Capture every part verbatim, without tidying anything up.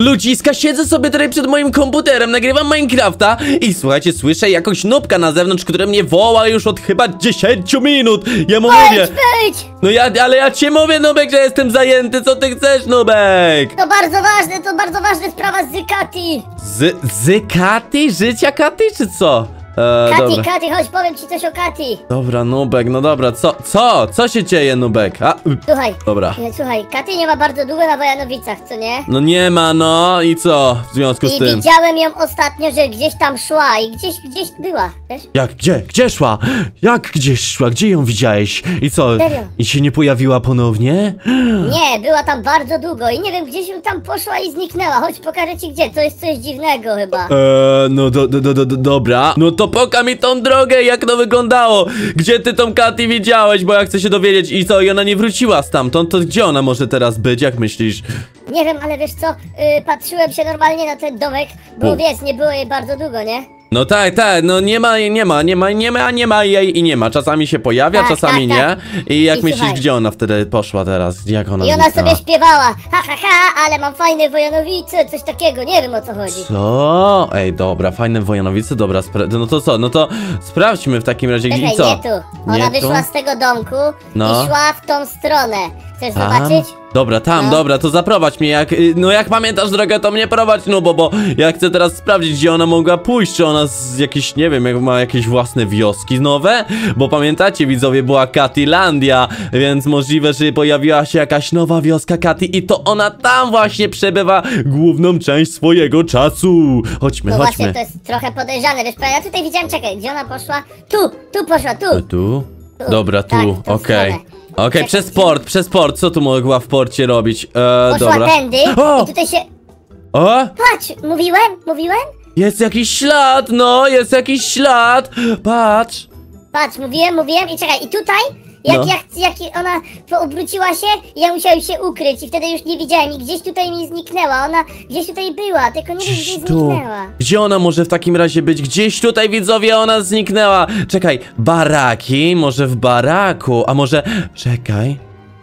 Ludziska, siedzę sobie tutaj przed moim komputerem, nagrywam Minecrafta i słuchajcie, słyszę jakąś nubka na zewnątrz, która mnie woła już od chyba dziesięciu minut. Ja mu mówię. Wejdź, wejdź! No ja, ale ja cię mówię, Nubek, że jestem zajęty, co ty chcesz, Nubek? To bardzo ważne, to bardzo ważna sprawa z Kati. Z, z Kati? Życia Kati, czy co? E, Kati, dobra. Kati, chodź, powiem ci coś o Kati. Dobra, Nubek, no dobra, co, co? Co się dzieje, Nubek? A, y, Słuchaj, dobra. e, słuchaj, Kati nie ma bardzo długo na Wojanowicach, co nie? No nie ma, no i co w związku z I tym? widziałem ją ostatnio, że gdzieś tam szła i gdzieś, gdzieś była, wiesz? Jak, gdzie? Gdzie szła? Jak gdzieś szła? Gdzie ją widziałeś? I co? Serio? I się nie pojawiła ponownie? Nie, była tam bardzo długo i nie wiem, gdzieś ją tam poszła i zniknęła. Chodź, pokażę ci gdzie, to jest coś dziwnego chyba. Eee, no do, do, do, do, do, dobra. No to poka mi tą drogę, jak to wyglądało. Gdzie ty tą Kati widziałeś, bo ja chcę się dowiedzieć. I co, i ona nie wróciła stamtąd, to gdzie ona może teraz być, jak myślisz? Nie wiem, ale wiesz co, yy, patrzyłem się normalnie na ten domek, bo U. wiesz, nie było jej bardzo długo, nie? No tak, tak, no nie ma, nie ma, nie ma, nie ma, nie ma jej i nie ma. Czasami się pojawia, Tak, czasami tak, nie. tak. I jak I myślisz, słuchaj. gdzie ona wtedy poszła teraz? Jak ona I ona zniknęła? sobie śpiewała, ha ha ha, ale mam fajne Wojanowice, coś takiego, nie wiem o co chodzi. Co? Ej, dobra, fajne Wojanowice, dobra, spra- no to co, no to sprawdźmy w takim razie, gdzie Czekaj, co? nie tu. Ona Nie wyszła tu? z tego domku No. i szła w tą stronę. Chcesz Tam? zobaczyć? Dobra, tam, No. dobra, to zaprowadź mnie, jak, y, no jak pamiętasz drogę, to mnie prowadź, no bo, bo ja chcę teraz sprawdzić, gdzie ona mogła pójść, czy ona z jakiejś, nie wiem, jak ma jakieś własne wioski nowe, bo pamiętacie, widzowie, była Katilandia, więc możliwe, że pojawiła się jakaś nowa wioska Kati i to ona tam właśnie przebywa główną część swojego czasu. Chodźmy, No chodźmy. właśnie, to jest trochę podejrzane, wiesz, ja tutaj widziałem, czekaj, gdzie ona poszła? Tu, tu poszła, tu. Tu? Dobra, tu, tak, w tą okej. stronę. Okej, Czekaj, przez gdzie- port, przez port, co tu mogła w porcie robić? E, Poszła dobra. tędy O! i tutaj się... O! Patrz, mówiłem, mówiłem? Jest jakiś ślad, no, jest jakiś ślad. Patrz. Patrz, mówiłem, mówiłem i czekaj, i tutaj, jak, No. jak, jak ona to obróciła się, ja musiałem się ukryć i wtedy już nie widziałem i gdzieś tutaj mi zniknęła, ona gdzieś tutaj była, tylko nie wiem Gdzieś gdzie tu. zniknęła. Gdzie ona może w takim razie być? Gdzieś tutaj, widzowie, ona zniknęła. Czekaj, baraki? Może w baraku? A może... Czekaj.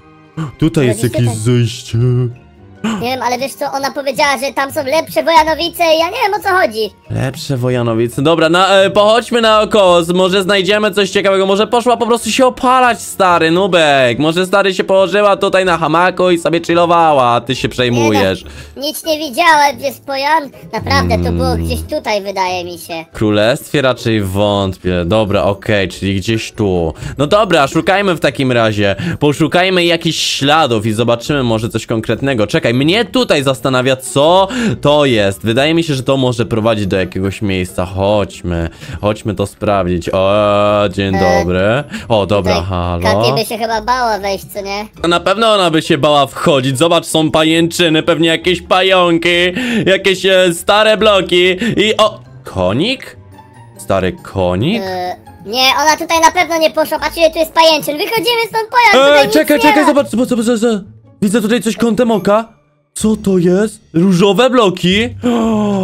Tutaj jest Rodzice jakieś tak- zejście. Nie wiem, ale wiesz co, ona powiedziała, że tam są lepsze Wojanowice i ja nie wiem o co chodzi. Lepsze Wojanowice. Dobra, na, e, pochodźmy naokoło. Z- Może znajdziemy coś ciekawego. Może poszła po prostu się opalać, stary Nubek. Może stary się położyła tutaj na hamaku i sobie chillowała, a ty się przejmujesz. Nie, nic nie widziałem, jest pojan. Naprawdę, to było Mm. gdzieś tutaj, wydaje mi się. W królestwie raczej wątpię. Dobra, okej, czyli gdzieś tu. No dobra, szukajmy w takim razie. Poszukajmy jakichś śladów i zobaczymy może coś konkretnego. Czekaj, mnie tutaj zastanawia, co to jest. Wydaje mi się, że to może prowadzić do jakiegoś miejsca. Chodźmy, chodźmy to sprawdzić. O, dzień E, dobry. O, dobra, Tutaj halo. Katy by się chyba bała wejść, co nie? Na pewno ona by się bała wchodzić. Zobacz, są pajęczyny, pewnie jakieś pająki, jakieś e, stare bloki i o... Konik? Stary konik? E, nie, ona tutaj na pewno nie poszła, patrz ile tu jest pajęczyn. Wychodzimy stąd, pojan, tutaj Eee, nic czekaj, nie czekaj, ma. zobacz, zobacz, zobacz, zobacz. Widzę tutaj coś kątem oka. Co to jest? Różowe bloki? O,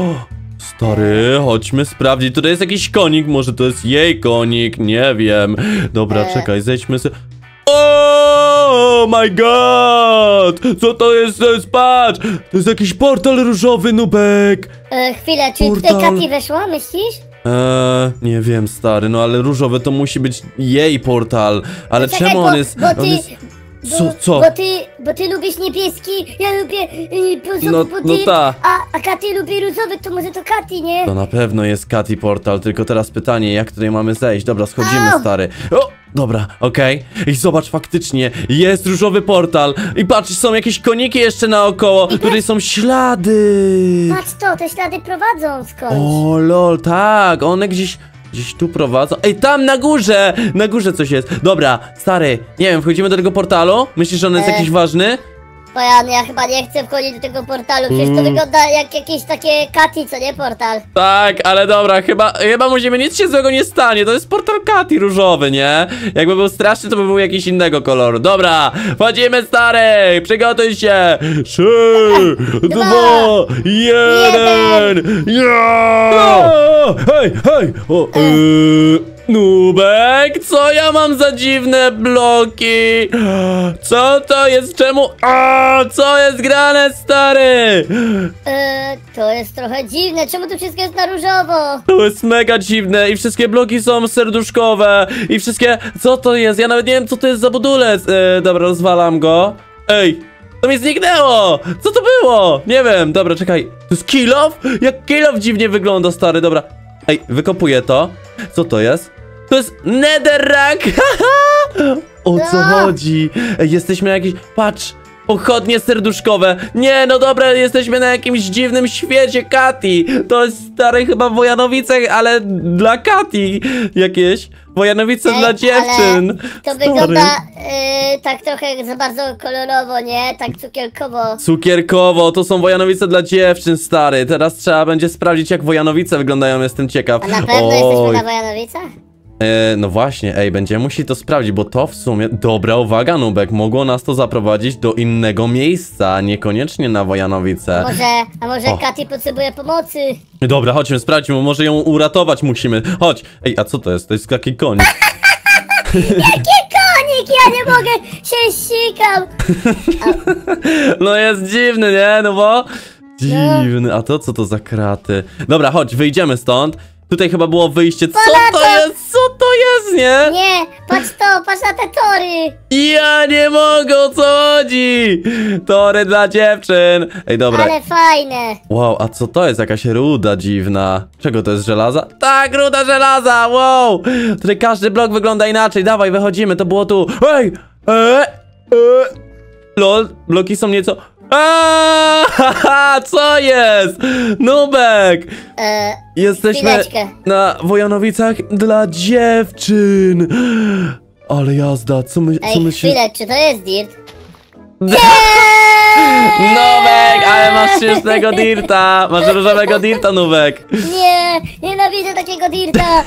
stary, chodźmy sprawdzić. Tutaj jest jakiś konik, może to jest jej konik, nie wiem. Dobra, Eee. czekaj, zejdźmy sobie. Oh my god! Co to jest? To jest, patrz! To jest jakiś portal różowy, Nubek! E, chwilę, czy Portal. tutaj Katy weszła, myślisz? Eee, nie wiem, stary, no ale różowy to musi być jej portal. Ale Czekaj, czemu bo- on jest... bo on ty- jest... Bo, Co, co? Bo ty, bo ty lubisz niebieski, ja lubię yy, brązowy No- pudyr, no ta. a, a Katy lubi różowy, to może to Katy, nie? To na pewno jest Katy Portal, tylko teraz pytanie, jak tutaj mamy zejść? Dobra, schodzimy, Au! stary. O! Dobra, okej. I zobacz, faktycznie, jest różowy portal. I patrz, są jakieś koniki jeszcze naokoło. Tutaj są ślady. Patrz to, te ślady prowadzą skądś. O, lol, tak, one gdzieś... Gdzieś tu prowadzą. Ej, tam na górze! Na górze coś jest. Dobra, stary, nie wiem, wchodzimy do tego portalu? Myślisz, że on jest E. jakiś ważny? Pojan, ja chyba nie chcę wchodzić do tego portalu, przecież to Mm. wygląda jak jakieś takie Katy, co nie portal. Tak, ale dobra, chyba, chyba musimy, nic się złego nie stanie, to jest portal Katy różowy, nie? Jakby był straszny, to by był jakiś innego koloru. Dobra, wchodzimy, stary, przygotuj się. Trzy, dwa, jeden, ja! Hej, hej! O, yy, Nubek, co ja mam za dziwne bloki? Co to jest? Czemu? A, co jest grane, stary? Eee, to jest trochę dziwne, czemu tu wszystko jest na różowo? To jest mega dziwne i wszystkie bloki są serduszkowe i wszystkie... Co to jest? Ja nawet nie wiem, co to jest za budulec. E, dobra, rozwalam go. Ej, to mi zniknęło! Co to było? Nie wiem, dobra, czekaj. To jest kill off? Jak kill off dziwnie wygląda, stary, dobra. Ej, wykopuję to. Co to jest? To jest netherrack! O co No. chodzi? Ej, jesteśmy na jakiś... Patrz! Pochodnie serduszkowe. Nie, no dobra, jesteśmy na jakimś dziwnym świecie Kati. To jest stare chyba Wojanowice, ale dla Kati jakieś. Wojanowice Ej, dla dziewczyn. ale to Stary. wygląda yy, tak trochę za bardzo kolorowo, nie? Tak cukierkowo. Cukierkowo, to są Wojanowice dla dziewczyn, stary. Teraz trzeba będzie sprawdzić, jak Wojanowice wyglądają, jestem ciekaw. A na pewno Oj. jesteśmy na Wojanowicach? E, no właśnie, ej, będziemy musieli to sprawdzić, bo to w sumie... Dobra uwaga, Nubek, mogło nas to zaprowadzić do innego miejsca, niekoniecznie na Wojanowice. Może, a może O. Katy potrzebuje pomocy? Dobra, chodźmy, sprawdźmy, może ją uratować musimy. Chodź. Ej, a co to jest? To jest taki koń. Jakie konik, ja nie mogę, się sikam. No jest dziwny, nie? No bo... Dziwny, a to co to za kraty? Dobra, chodź, wyjdziemy stąd. Tutaj chyba było wyjście. Co to jest? Co to jest, nie? Nie, patrz to, patrz na te tory. Ja nie mogę, o co chodzi? Tory dla dziewczyn. Ej, dobra. Ale fajne. Wow, a co to jest? Jakaś ruda dziwna. Czego to jest, żelaza? Tak, ruda żelaza, wow! Tutaj każdy blok wygląda inaczej. Dawaj, wychodzimy, to było tu. Ej! E, e. Lol, bloki są nieco... Aaaa, haha, co jest? Nubek! E, Jesteśmy chwileczkę. na Wojanowicach dla dziewczyn. Ale jazda, co my... co Ej, my się... chwilę, czy to jest dirt? Nubek, ale masz śmiesznego dirta. Masz różowego dirta, Nubek. Nie, nienawidzę takiego dirta.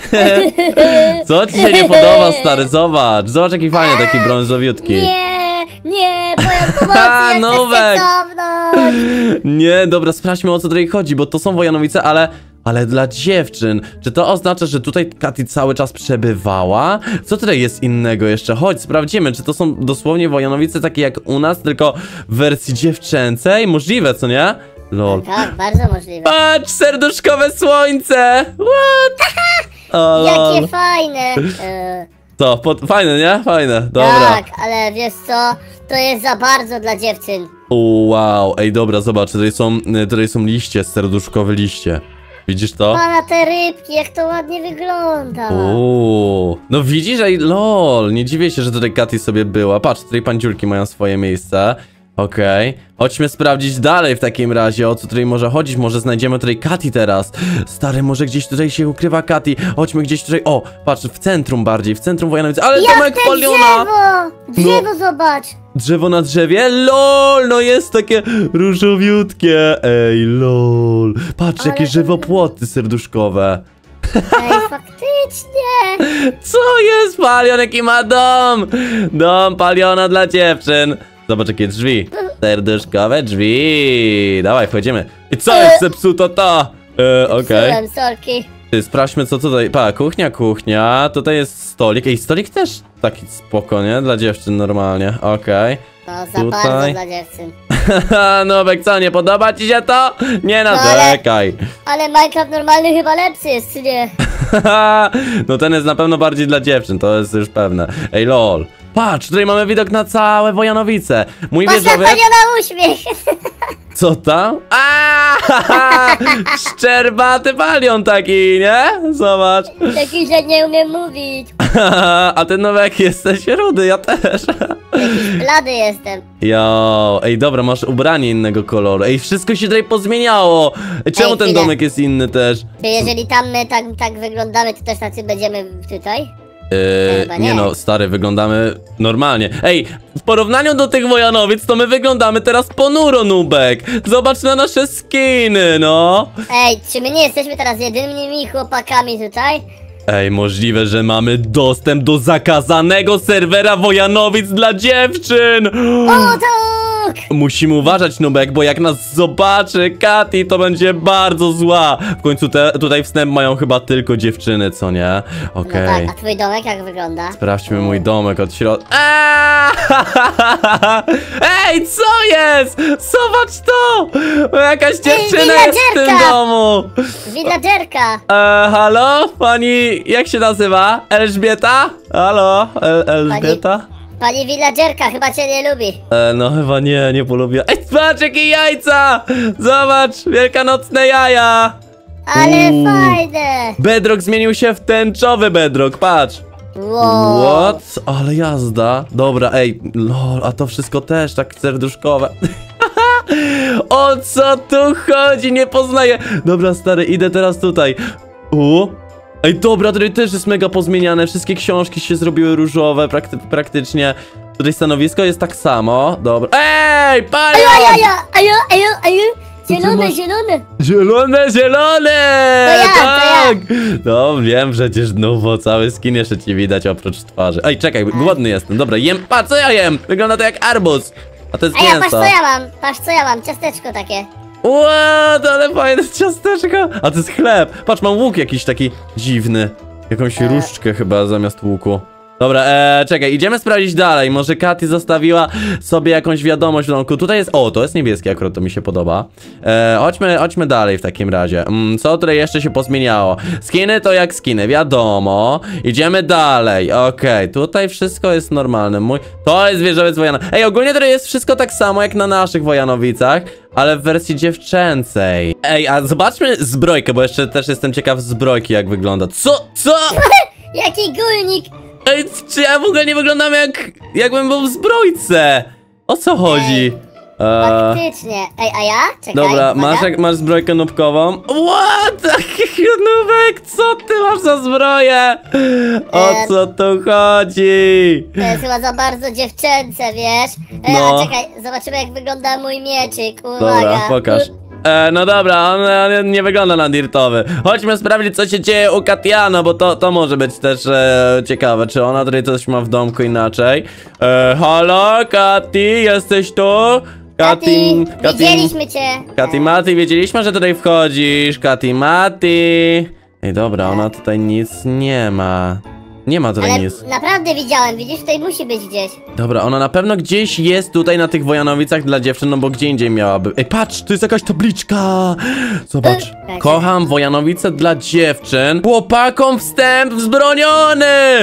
Co ci się nie podoba, stary? Zobacz, zobacz jaki fajny, taki brązowiutki. Nie, nie, moja pomocy, Ha, ja chcę Nubek. się cofnąć. Nie, dobra, sprawdźmy, o co tutaj chodzi, bo to są Wojanowice, ale... Ale dla dziewczyn. Czy to oznacza, że tutaj Katy cały czas przebywała? Co tutaj jest innego jeszcze? Chodź, sprawdzimy, czy to są dosłownie Wojanowice takie jak u nas, tylko w wersji dziewczęcej? Możliwe, co nie? Lol. Tak, bardzo możliwe. Patrz, serduszkowe słońce! What? O, lol. Jakie fajne. E, To, pod... fajne, nie? Fajne, dobra. tak, ale wiesz co, to jest za bardzo dla dziewczyn. O, wow, ej, dobra, zobacz, tutaj są, y, tutaj są liście, serduszkowe liście. Widzisz to? Pana te rybki, jak to ładnie wygląda. O, no widzisz, ej, lol, nie dziwię się, że tutaj Katy sobie była. Patrz, tutaj panciulki mają swoje miejsce. Okej, chodźmy sprawdzić dalej w takim razie, o co tutaj może chodzić. Może znajdziemy tutaj Katy teraz. Stary, może gdzieś tutaj się ukrywa Katy. Chodźmy gdzieś tutaj, o, patrz, w centrum bardziej, w centrum Wojanowic. Ale Jak domek te Paliona! drzewo! Drzewo zobacz! Drzewo na drzewie? LOL! No jest takie różowiutkie. Ej, lol. Patrz, Ale jakie to- żywopłoty serduszkowe. Ej, faktycznie! Co jest? Palion, jaki ma dom? Dom Paliona dla dziewczyn. Zobacz, jakie drzwi. Serduszkowe drzwi. Dawaj, wchodzimy. I co jest zepsuto to? E, okej. Psułem, sorki. Ty, sprawdźmy, co tutaj. Pa, kuchnia, kuchnia. Tutaj jest stolik. Ej, stolik też taki spoko, nie? Dla dziewczyn normalnie. Okej. No, za Tutaj. bardzo dla dziewczyn. Haha, Nubek, co, nie podoba ci się to? Nie ale- narzekaj. Ale Minecraft normalny chyba lepszy jest, czy nie? No ten jest na pewno bardziej dla dziewczyn, to jest już pewne. Ej, lol. Patrz, tutaj mamy widok na całe Wojanowice. Mój Patrz na wieżowiec... paniona uśmiech! Co tam? Aaaa! Szczerbaty palion taki, nie? Zobacz. Taki, że nie umiem mówić. A ten Nubek jesteś rudy, ja też. Jakiś blady jestem. Jo, ej, dobra, masz ubranie innego koloru. Ej, wszystko się tutaj pozmieniało. Ej, czemu Ej, ten chwilę. domek jest inny też? Czy jeżeli tam my tak, tak wyglądamy, to też tacy będziemy tutaj? Yy, Chyba nie. nie. no, stary, wyglądamy normalnie. Ej, w porównaniu do tych Wojanowic, to my wyglądamy teraz ponuro, Nubek. Zobacz na nasze skiny, no. Ej, czy my nie jesteśmy teraz jedynymi chłopakami tutaj? Ej, możliwe, że mamy dostęp do zakazanego serwera Wojanowic dla dziewczyn. O, to... blok. Musimy uważać, Nubek, bo jak nas zobaczy Katy, to będzie bardzo zła. W końcu te, tutaj wstęp mają chyba tylko dziewczyny, co nie? Okej. No tak, a twój domek jak wygląda? Sprawdźmy mój domek od środka. Ej, co jest? Zobacz to! Jakaś dziewczyna jest w tym villagerka! domu. Villagerka. E, halo? Pani, jak się nazywa? Elżbieta? Halo? El Elżbieta? Pani villagerka chyba cię nie lubi. E, no chyba nie, nie polubię. Ej, patrz jakie jajca! Zobacz, wielkanocne jaja! Ale Uuu. fajne. Bedrock zmienił się w tęczowy bedrock, patrz! Wow. What? Ale jazda. Dobra, ej, lol, a to wszystko też tak serduszkowe. O co tu chodzi? Nie poznaję. Dobra, stary, idę teraz tutaj. U. Ej, dobra, tutaj też jest mega pozmieniane. Wszystkie książki się zrobiły różowe, prakty praktycznie. Tutaj stanowisko jest tak samo. Dobra. Ej, panią! Ajo, ajo, ajo, ajo, ajo. ty Zielone, masz? zielone. Zielone, zielone! To ja, to tak! No wiem przecież, no bo cały skin jeszcze ci widać oprócz twarzy. Ej, czekaj, głodny jestem. Dobra, jem. Pa, co ja jem? Wygląda to jak arbuz. A to jest A ja, patrz mięso. co ja mam, patrz co ja mam, ciasteczko takie. Ło, to ale fajne ciasteczko. A to jest chleb. Patrz, mam łuk jakiś taki dziwny. Jakąś E. różdżkę chyba zamiast łuku. Dobra, eee, czekaj, idziemy sprawdzić dalej. Może Katy zostawiła sobie jakąś wiadomość w domku. Tutaj jest, o, to jest niebieskie, akurat to mi się podoba. Eee, chodźmy, chodźmy dalej w takim razie. Mm, co tutaj jeszcze się pozmieniało? Skiny to jak skiny, wiadomo. Idziemy dalej, okej, okay. Tutaj wszystko jest normalne. Mój, to jest wieżowiec Wojana. Ej, ogólnie tutaj jest wszystko tak samo jak na naszych Wojanowicach, ale w wersji dziewczęcej. Ej, a zobaczmy zbrojkę, bo jeszcze też jestem ciekaw zbrojki, jak wygląda. Co? Co? Jaki gulnik. Ej, czy ja w ogóle nie wyglądam jak... jakbym był w zbrojce? O co chodzi? Eee, Faktycznie. Ej, a ja? Czekaj. dobra, uwaga. masz, jak, masz zbrojkę nubkową? What? Nubek, co ty masz za zbroję? O Eee. co tu chodzi? To jest chyba za bardzo dziewczęce, wiesz? E, No. A czekaj, zobaczymy jak wygląda mój mieczyk. Uwaga. Dobra, pokaż. E, no dobra, on, on nie wygląda na dirtowy. Chodźmy sprawdzić, co się dzieje u Katiana, bo to, to może być też e, ciekawe. Czy ona tutaj coś ma w domku inaczej? E, halo, Kati, jesteś tu? Kati, widzieliśmy cię. Kati Mati, wiedzieliśmy, że tutaj wchodzisz. Kati Mati. Ej, dobra, ona tutaj nic nie ma. Nie ma tutaj Ale nic. naprawdę widziałem, widzisz, tutaj musi być gdzieś. Dobra, ona na pewno gdzieś jest tutaj na tych Wojanowicach dla dziewczyn, no bo gdzie indziej miałaby. Ej, patrz, tu jest jakaś tabliczka. Zobacz. Ej, Kocham Wojanowice dla dziewczyn. Chłopakom wstęp wzbroniony.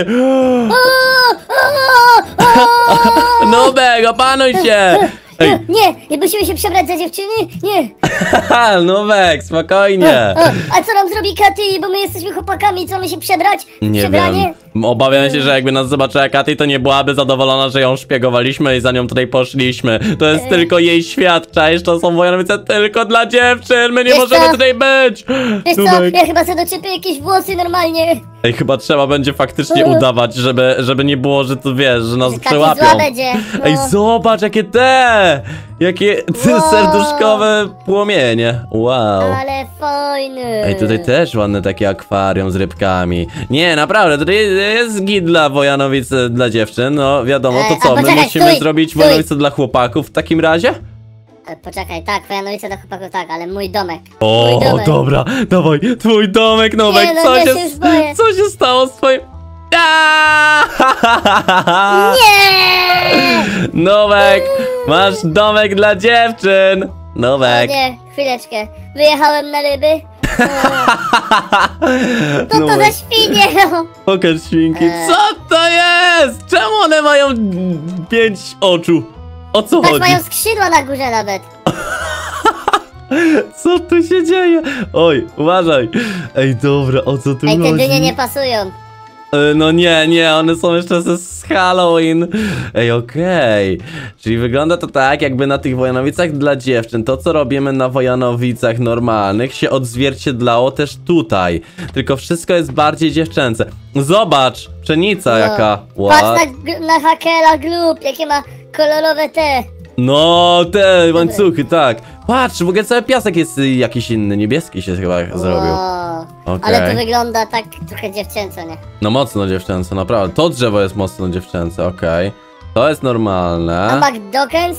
Nubek, opanuj się. Ej, Nie, nie musimy się przebrać za dziewczyny? Nie. haha, Nubek, spokojnie. A, a co nam zrobi Katy, bo my jesteśmy chłopakami, co mamy się przebrać? Nie Przebranie? wiem. Obawiam się, że jakby nas zobaczyła Katy, to nie byłaby zadowolona, że ją szpiegowaliśmy i za nią tutaj poszliśmy. To jest Ej. tylko jej świat, czaisz? To są Wojanowice tylko dla dziewczyn, my nie Wiesz możemy co? tutaj być. Wiesz co, Nubek. ja chyba sobie doczepię jakieś włosy normalnie. Ej, chyba trzeba będzie faktycznie Ej. udawać, żeby, żeby nie było, że to wiesz, że nas Że Katy przełapią. zła będzie. No. Ej, zobacz, jakie te! Jakie te Wow. serduszkowe płomienie. Wow. Ale fajny. Ej, tutaj też ładne takie akwarium z rybkami. Nie, naprawdę, tutaj jest git dla Wojanowic e, dla dziewczyn, no wiadomo, to Ej, co, a my poczekaj, musimy stój, zrobić stój. Wojanowice dla chłopaków w takim razie? E, Poczekaj, tak, Wojanowice do chłopaków tak, ale mój domek. O, mój domek. dobra, dawaj, twój domek, Nowek, Nie, no, co, ja się, się już boję. co się stało z twoim... Aaaa! Nie! Nowek, masz domek dla dziewczyn! O Nowek. nie, chwileczkę. Wyjechałem na ryby. O, co to za Nowek, świnie? pokaż świnki. Eee. Co to jest? Czemu one mają pięć oczu? O co Patrz, chodzi? mają skrzydła na górze nawet. Co tu się dzieje? Oj, uważaj. Ej, dobra, o co tu Ej, te chodzi? dynie nie pasują. E, No nie, nie, one są jeszcze ze z Halloween. Ej, okej. Czyli wygląda to tak, jakby na tych Wojanowicach dla dziewczyn, to co robimy na Wojanowicach normalnych się odzwierciedlało też tutaj. Tylko wszystko jest bardziej dziewczęce. Zobacz, pszenica No. jaka. Patrz What? na, g- na hakera glub, jakie ma kolorowe te. No, te łańcuchy, tak. Patrz, w ogóle cały piasek jest y, jakiś inny, niebieski się chyba zrobił. Wow. Okej. Ale to wygląda tak trochę dziewczęco, nie? No mocno dziewczęce, naprawdę. To drzewo jest mocno dziewczęce, okej. To jest A normalne. McDawkins?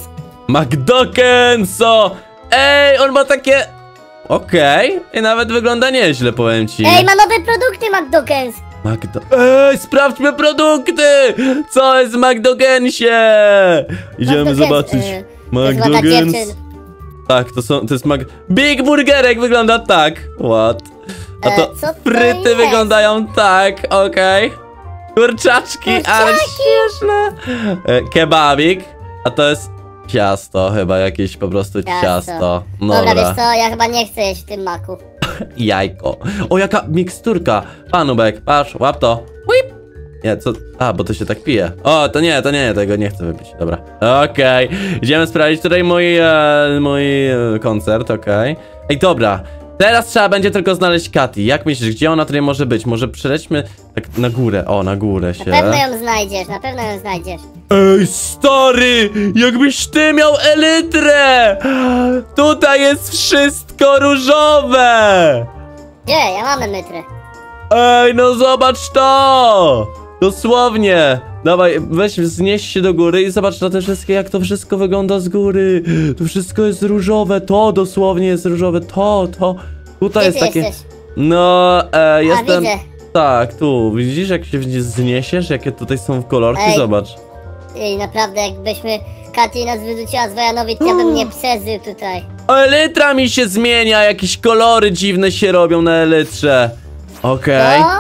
McDokenso! Ej, on ma takie... Okej, i nawet wygląda nieźle, powiem ci. Ej, ma nowe produkty McDokens. Magdo... Ej, sprawdźmy produkty! Co jest w McDogensie? Idziemy McDokens, zobaczyć. y, to jest ładna McDogens. dziewczyn. Tak, to są, to jest Mac... Big Burgerek wygląda tak. What? A to E, co to fryty jest? wyglądają tak, okej. Kurczaczki, ale Kurczaki. śmieszne. E, kebabik, a to jest ciasto chyba, jakieś po prostu ciasto. Ciasto. Dobra. Dobra, wiesz co, ja chyba nie chcę jeść w tym maku. Jajko. O, jaka miksturka. Panubek, patrz, łap to. Whip. Nie, co? A, bo to się tak pije. O, to nie, to nie, tego nie chcę wypić. Dobra. Okej. Idziemy sprawdzić tutaj mój, e, mój e, koncert, okej. Ej, dobra. Teraz trzeba będzie tylko znaleźć Katy. Jak myślisz, gdzie ona tutaj może być? Może przelećmy tak na górę. O, na górę się. Na pewno ją znajdziesz, na pewno ją znajdziesz. Ej, stary! Jakbyś ty miał elytrę! Tutaj jest wszystko różowe! Gdzie? Ja mam emetrę. Ej, no zobacz to! Dosłownie! Dawaj, weź, wznieś się do góry i zobacz na te wszystkie, jak to wszystko wygląda z góry. To wszystko jest różowe, to dosłownie jest różowe, to, to. Tutaj Gdzie jest ty takie... jesteś? No, e, jestem... widzę. Tak, tu, widzisz jak się zniesiesz, jakie tutaj są kolorki? Ej. Zobacz. Ej, naprawdę, jakbyśmy Katy nas wyrzuciła z Wojanowi, to ja bym nie przeżył tutaj. Elytra mi się zmienia, jakieś kolory dziwne się robią na elytrze. Okej. No?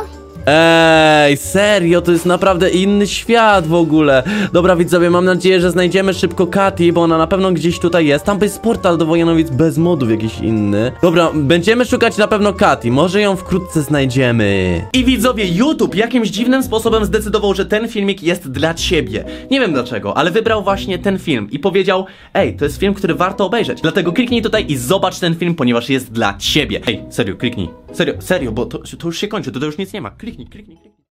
Ej, serio, to jest naprawdę inny świat w ogóle. Dobra, widzowie, mam nadzieję, że znajdziemy szybko Katy, bo ona na pewno gdzieś tutaj jest. Tam jest portal do Wojanowic bez modów jakiś inny. Dobra, będziemy szukać na pewno Katy, może ją wkrótce znajdziemy. I widzowie, YouTube jakimś dziwnym sposobem zdecydował, że ten filmik jest dla ciebie. Nie wiem dlaczego, ale wybrał właśnie ten film i powiedział: ej, to jest film, który warto obejrzeć. Dlatego kliknij tutaj i zobacz ten film, ponieważ jest dla ciebie. Ej, serio, kliknij. Serio, serio, bo to, to już się kończy, to, to już nic nie ma. Kliknij, kliknij, kliknij.